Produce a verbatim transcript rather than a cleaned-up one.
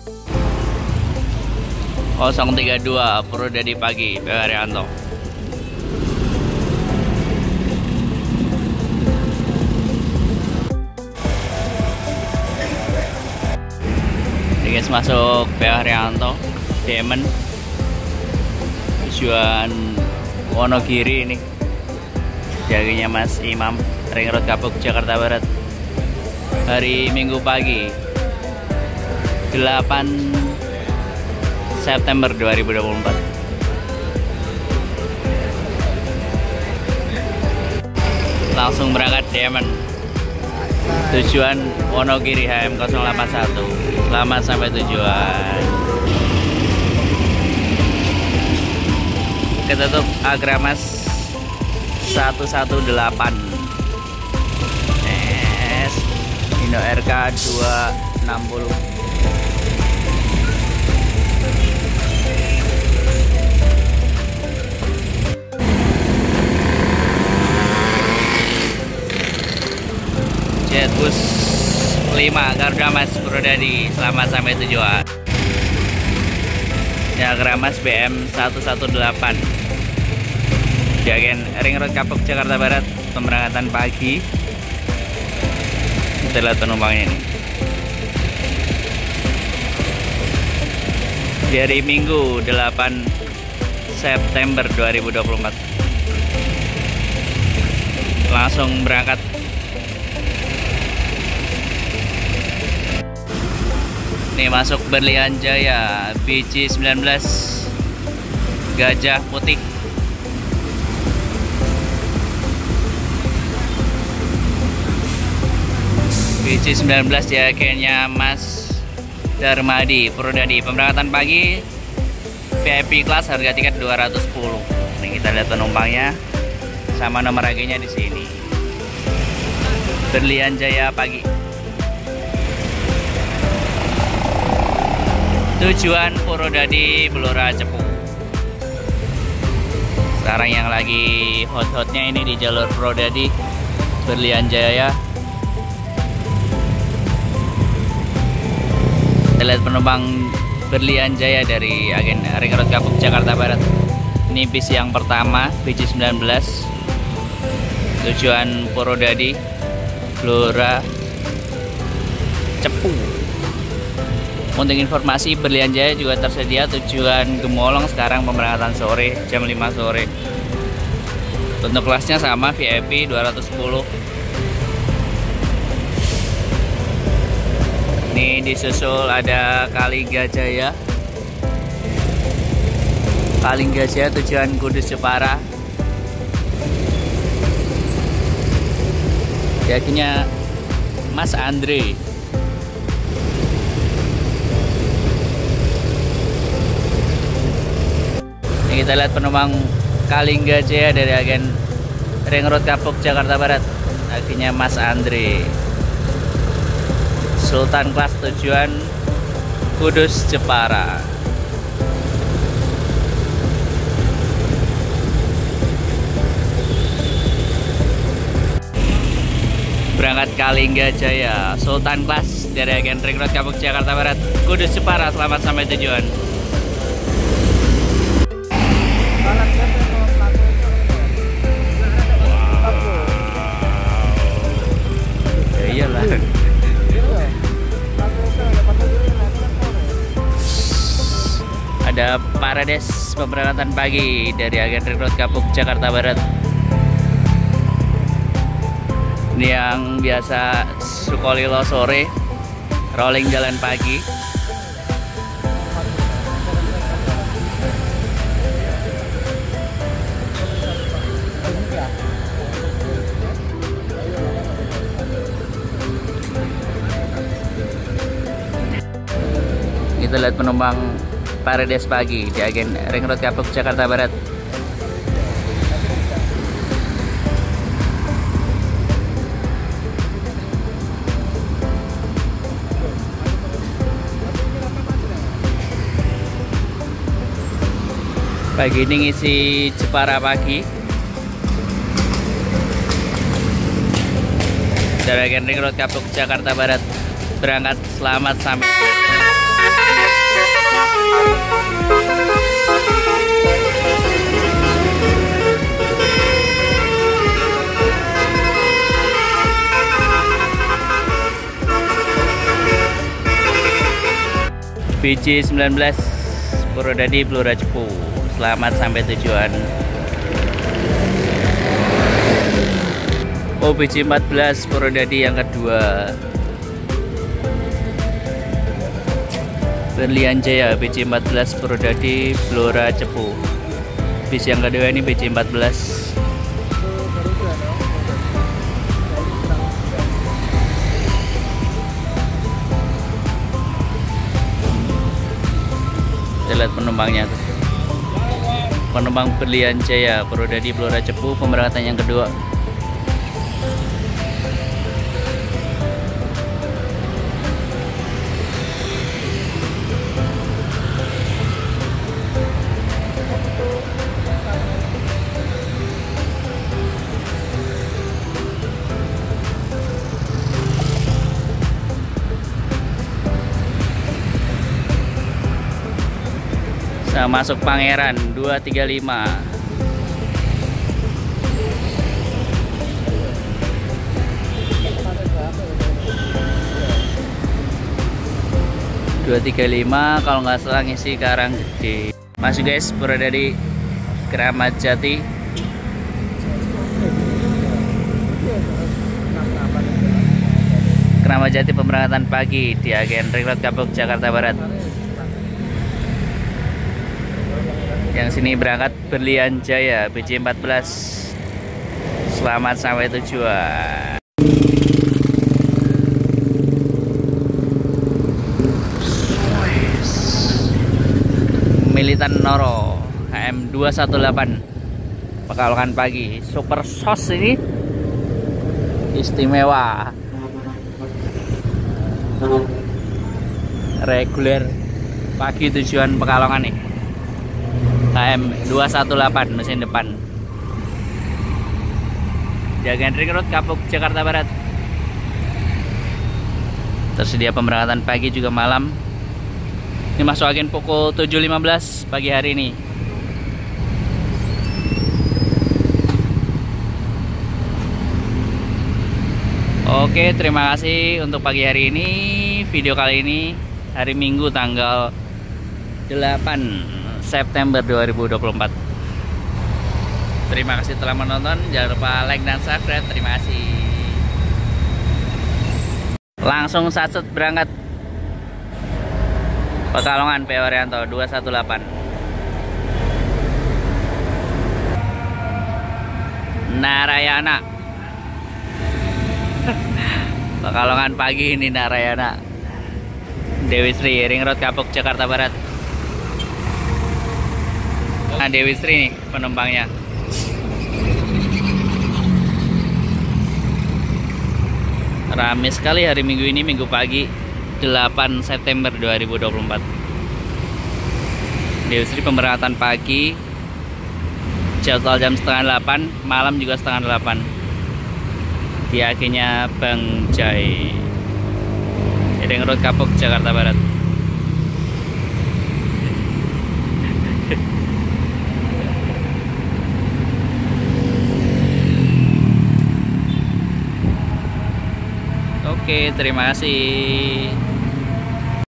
nol tiga dua Purwodadi pagi, P W Haryanto. Ini guys, masuk P W Haryanto Diamond tujuan Wonogiri. Ini jaganya Mas Imam, Ring Road Kapuk, Jakarta Barat. Hari Minggu pagi delapan September dua ribu dua puluh empat. Langsung berangkat Diamond tujuan Wonogiri H M nol delapan satu. Selamat sampai tujuan. Ketutup Agramas seratus delapan belas. S Indo R K dua enam nol. Jetbus lima Garuda Mas Purwodadi, selamat sampai tujuan. Diagramas B M seratus delapan belas di agen Ring Road Kapuk, Jakarta Barat. Pemberangkatan pagi. Kita lihat penumpangnya ini. Di hari Minggu delapan September dua ribu dua puluh empat. Langsung berangkat. Nih masuk Berlian Jaya B C sembilan belas Gajah Putih. B C sembilan belas di agennya Mas Darmadi Purwodadi. Pemberangkatan pagi, V I P kelas, harga tiket dua ratus sepuluh. Nih kita lihat penumpangnya sama nomor agennya di sini. Berlian Jaya pagi. Tujuan Purwodadi Blora Cepu. Sekarang yang lagi hot-hotnya ini di jalur Purwodadi Berlian Jaya. Kita lihat penumpang Berlian Jaya dari agen Ring Road Kapuk, Jakarta Barat. Ini bis yang pertama B C sembilan belas. Tujuan Purwodadi Blora Cepu. Untuk informasi, Berlian Jaya juga tersedia tujuan Gemolong sekarang pemberangkatan sore jam lima sore. Untuk kelasnya sama, V I P dua ratus sepuluh. Ini disusul ada Kalinggajaya. Kalinggajaya tujuan Kudus Jepara. Yakinnya Mas Andre. Kita lihat penumpang Kalinggajaya dari agen Ring Road Kapuk, Jakarta Barat. Akhirnya Mas Andre. Sultan kelas tujuan Kudus Jepara. Berangkat Kalinggajaya Sultan kelas dari agen Ring Road Kapuk, Jakarta Barat, Kudus Jepara. Selamat sampai tujuan. Iyalah. Ada Parades pemberangkatan pagi dari agen Ring Road Kapuk, Jakarta Barat. Ini yang biasa Sukolilo sore, rolling jalan pagi. Kita lihat penumpang Parades pagi di agen Ring Road Kapuk, Jakarta Barat. Pagi ini ngisi Jepara pagi dari agen Ring Road Kapuk, Jakarta Barat. Berangkat selamat sampai B J sembilan belas Purwodadi Blora Cepu. Selamat sampai tujuan. Oh, B J empat belas Purwodadi yang kedua. Berlian Jaya B J empat belas Purwodadi Blora Cepu. Bis yang kedua ini B J empat belas. Kita lihat penumpangnya tuh. Penumpang Berlian Jaya Purwodadi Blora Cepu, pemberangkatan yang kedua. Saya masuk Pangeran dua tiga lima. dua tiga lima kalau nggak salah ngisi Karanggede. Masuk guys, berada di Kramat Jati. Kramat Jati pemberangkatan pagi di agen Ring Road Kapuk Jakarta Barat. Yang sini berangkat Berlian Jaya B J empat belas. Selamat sampai tujuan. Militan Noro H M dua satu delapan Pekalongan pagi. Super sos ini istimewa. Reguler pagi tujuan Pekalongan nih. H M dua satu delapan mesin depan. Jagan Ring Road Kapuk Jakarta Barat. Tersedia pemberangkatan pagi juga malam. Ini masuk agen pukul tujuh lima belas pagi hari ini. Oke, terima kasih untuk pagi hari ini. Video kali ini hari Minggu tanggal delapan September dua ribu dua puluh empat. Terima kasih telah menonton. Jangan lupa like dan subscribe. Terima kasih. Langsung satset berangkat Pekalongan P O Rianto dua satu delapan. Narayana. Pekalongan pagi ini Narayana. Dewi Sri Ring Road Kapuk Jakarta Barat. Nah, Dewi Sri nih penumpangnya. Ramai sekali hari Minggu ini, Minggu pagi delapan September dua ribu dua puluh empat. Dewi Sri pemberangkatan pagi, jadwal jam setengah delapan, malam juga setengah delapan. Di akhirnya Bang Jai Ring Road Kapuk Jakarta Barat. Oke, terima kasih.